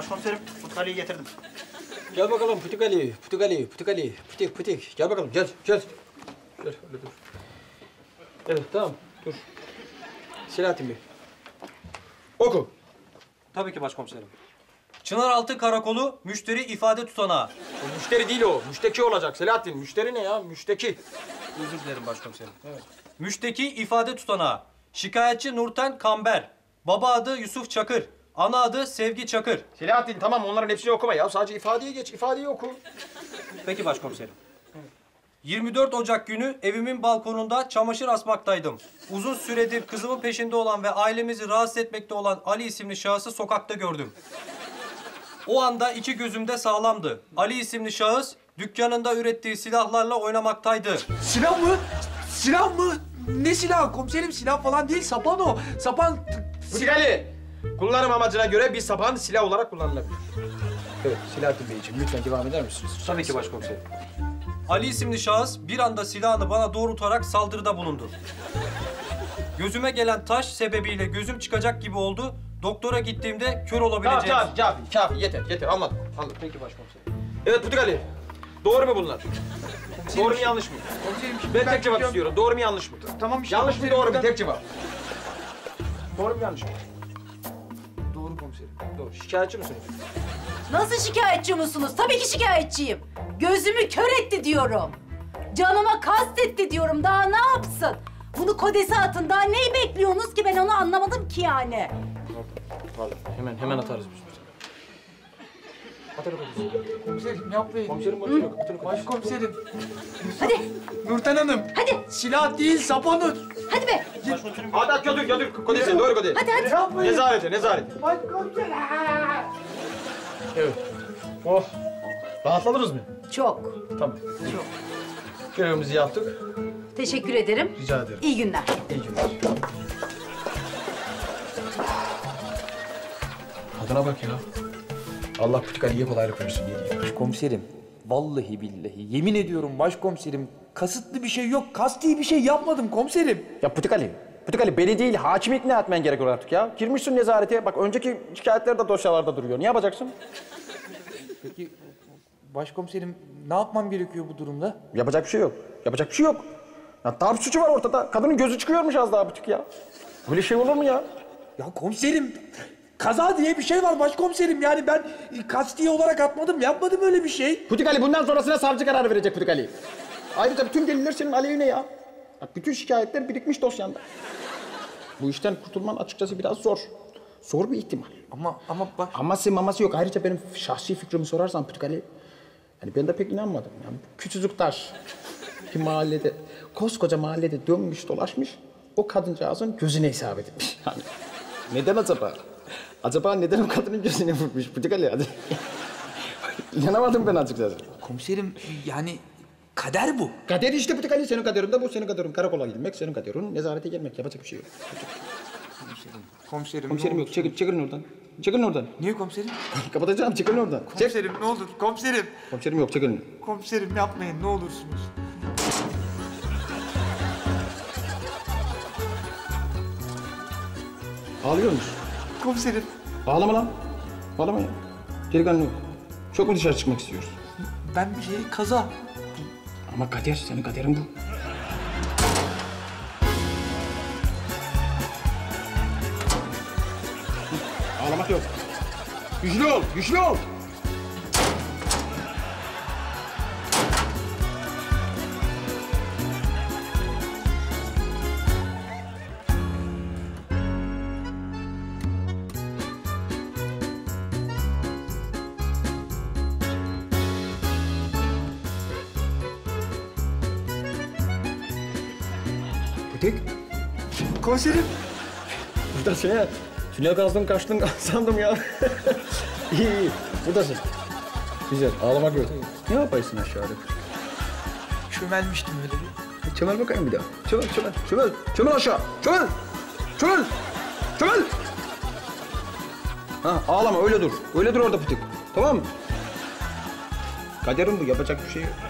Başkomiserim, Putkali'yi getirdim. Gel bakalım Putkali, Putkali, Putkali, Putik, Putik. Gel bakalım, gel, gel. Gel, öyle dur. Evet, tamam, dur. Selahattin Bey. Oku. Tabii ki başkomiserim. Çınaraltı Karakolu müşteri ifade tutanağı. O müşteri değil o, müşteki olacak Selahattin. Müşteri ne ya, müşteki. Özür dilerim başkomiserim. Evet. Müşteki ifade tutanağı. Şikayetçi Nurten Kamber. Baba adı Yusuf Çakır. Ana adı Sevgi Çakır. Selahattin tamam, onların hepsini okuma ya. Sadece ifadeyi geç, ifadeyi oku. Peki başkomiserim. 24 Ocak günü evimin balkonunda çamaşır asmaktaydım. Uzun süredir kızımın peşinde olan ve ailemizi rahatsız etmekte olan Ali isimli şahsı sokakta gördüm. O anda iki gözüm de sağlamdı. Ali isimli şahıs dükkanında ürettiği silahlarla oynamaktaydı. Silah mı? Silah mı? Ne silah komiserim? Silah falan değil, sapan o. Sapan... Putkali, kullanım amacına göre bir sapan silah olarak kullanılabilir. Evet, Selahattin Beyciğim lütfen devam eder misiniz? Tabii ki başkomiserim. Ali isimli şahıs bir anda silahını bana doğrultarak saldırıda bulundu. Gözüme gelen taş sebebiyle gözüm çıkacak gibi oldu. Doktora gittiğimde kör olabileceğim. Kafi, yeter, anladım. Peki başkomiserim. Evet Putkali, doğru mu bunlar? Doğru mu yanlış mı? Komiserim Ben tek cevap istiyorum, doğru mu yanlış mı? Tamam işte. Yanlış mı komiserim, doğru mu? ben- Tek cevap. Doğru mu yanlış mı? Doğru komiserim. Doğru. Şikayetçi misiniz? Nasıl şikayetçi musunuz? Tabii ki şikayetçiyim. Gözümü kör etti diyorum. Canıma kastetti diyorum. Daha ne yapsın? Bunu kodese atın. Daha neyi bekliyorsunuz ki? Ben onu anlamadım ki yani. Pardon. Hemen atarız biz. Atarız biz. Komiserim yapmayın. Komiserim Başkomiserim. Hadi, Nurten Hanım. hadi, Silah değil, sapan o. hadi be. Hadi götür. Kodesi, doğru kodesi. Hadi. Yapmayın. Nezarete. Başkomiserim. Evet. Oh. Rahatladınız mı? Çok. Tamam. Çok. Görevimizi yaptık. Teşekkür ederim. Rica ederim. İyi günler. İyi günler. Kadına bak ya. Allah Putkali'ye kolaylık versin diye diyeyim. Başkomiserim, vallahi billahi yemin ediyorum başkomiserim, kasıtlı bir şey yok, kasti bir şey yapmadım komiserim. Ya Putkali beni değil, hakimi ikna etmen gerekiyor artık ya. Girmişsin nezarete, bak önceki şikayetler de dosyalarda duruyor. Ne yapacaksın? Peki başkomiserim, ne yapmam gerekiyor bu durumda? Yapacak bir şey yok. Ya darp suçu var ortada. Kadının gözü çıkıyormuş az daha butik ya. Böyle şey olur mu ya? Ya komiserim, kaza diye bir şey var başkomiserim. Yani ben kasti olarak atmadım, yapmadım öyle bir şey. Putkali bundan sonrasına savcı kararı verecek Putkali. Ayrıca bütün deliller senin aleyhine ya. Bak bütün şikayetler birikmiş dosyanda. Bu işten kurtulman açıkçası biraz zor. Zor bir ihtimal. Ama Aması yok. Ayrıca benim şahsi fikrimi sorarsan Putkali, yani ben de pek inanmadım. Yani küçücük taş bir mahallede, koskoca mahallede dönmüş dolaşmış, o kadıncağızın gözüne isabet etmiş. Yani neden acaba? Acaba neden o kadının gözüne vurmuş Putkali? Hadi. İnanamadım ben açıkçası. komiserim, yani kader bu. Kader işte Putkali, senin kaderin de bu, senin kaderin karakola gitmek, senin kaderin nezarete gelmek. Yapacak bir şey yok. Komiserim, Komiserim yok, çekilin oradan. Çekilin oradan. Niye komiserim? Kapatacağım, çekilin oradan. Komiserim ne olur, komiserim. Komiserim yok, çekilin. Komiserim yapmayın, ne olursunuz. Ağlıyor musun? Komiserim, Ağlama lan. Ağlama ya. Delikanlı yok. Çok mu dışarı çıkmak istiyorsun? ben kaza. Ama kader, senin kaderin bu. Ağlamak yok. Güçlü ol. Putik. Komiserim. Buradasın ya. Tünel kazdım kaçtın sandım ya. İyi. Buradasın. Güzel. Ağlamak yok. Ne yaparsın aşağıda? Çömelmiştim öyle bir. Çömel bakayım bir daha. Çömel aşağı. Çömel. Ha, ağlama öyle dur. Öyle dur orada Putik. Tamam mı? Kaderin bu. Yapacak bir şey yok.